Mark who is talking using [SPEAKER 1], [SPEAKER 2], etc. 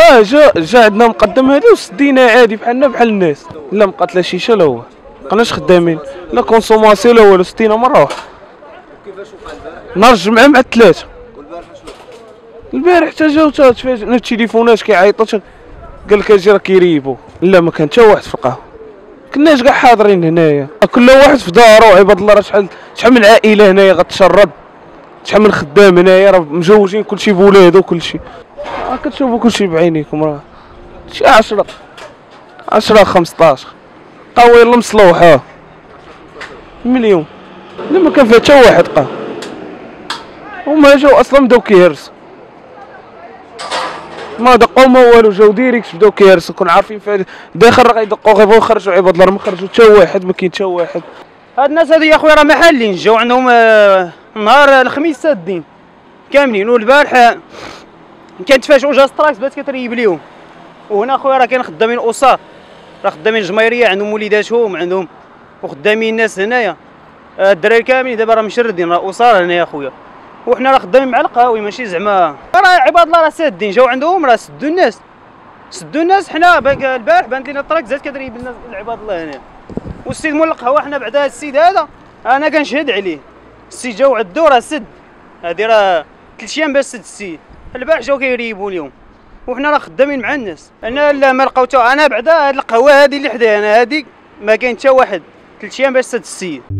[SPEAKER 1] جا عندنا مقدم هذا وسدينا عادي بحالنا بحال الناس. لا مبقات لا شيشه لا هو، مابقناش خدامين لا كونسوماسيون لا والو، سدينا مره واحده.
[SPEAKER 2] كيفاش وقع البارح؟
[SPEAKER 1] نهار الجمعه مع الثلاثه.
[SPEAKER 2] والبارح شنو؟
[SPEAKER 1] البارح حتى جاو تفاجئنا التليفونات كيعيطوا، قال لك اجي راه كيريبوا. لا ما كان حتى واحد في القهوه، كناش كاع حاضرين هنايا، كل واحد في دارو. عباد الله راه شحال من عائله هنايا غتشرد، شحال من خدام هنايا راه مجوجين كلشي بولادو كلشي. كتشوفوا كلشي بعينيكم، راه شي 10 15 قهوه يلا مصلوحه مليون. لا ما كان فيها حتى واحد قهوه، هما جاو اصلا بداو كيهرسوا، ما دقوا ما والو، جاو ديريكت بداو كيهرسوا. كنا عارفين في داخل راه غيدقوا غير بغاو يخرجوا عباد الله، ما خرجوا حتى واحد، ما كاين حتى واحد.
[SPEAKER 3] هاد الناس هادو يا خويا راه ما حالين، جاو عندهم نهار الخميس سادين كاملين، والبارح كنتفاجئوا جا ستراكس بدات كتريب ليهم. وهنا خويا راه كاين خدامين اسر، راه خدامين الجماهيريه عندهم وليداتهم عندهم، وخدامين الناس هنايا. الدراري كاملين دابا راه مشردين، راه اسر هنايا خويا، وحنا راه خدامين مع القهاوي ماشي زعما راه عباد الله راه سادين. جاو عندهم راه سدوا الناس حنا البارح بان لينا الطراك زاد كتريب الناس العباد الله هنا. والسيد مول القهوه حنا بعد هذا السيد هذا انا كنشهد عليه، السيد جاو عدو راه سد، هادي راه 3 ايام باش سد السيد. البارح جاو كيريبوا اليوم، وحنا راه خدامين مع الناس. انا لا ما لقاو انا بعدا هاد القهوه هادي اللي حدايا انا هادي ما كاين حتى واحد 3 ايام باش سد السيد.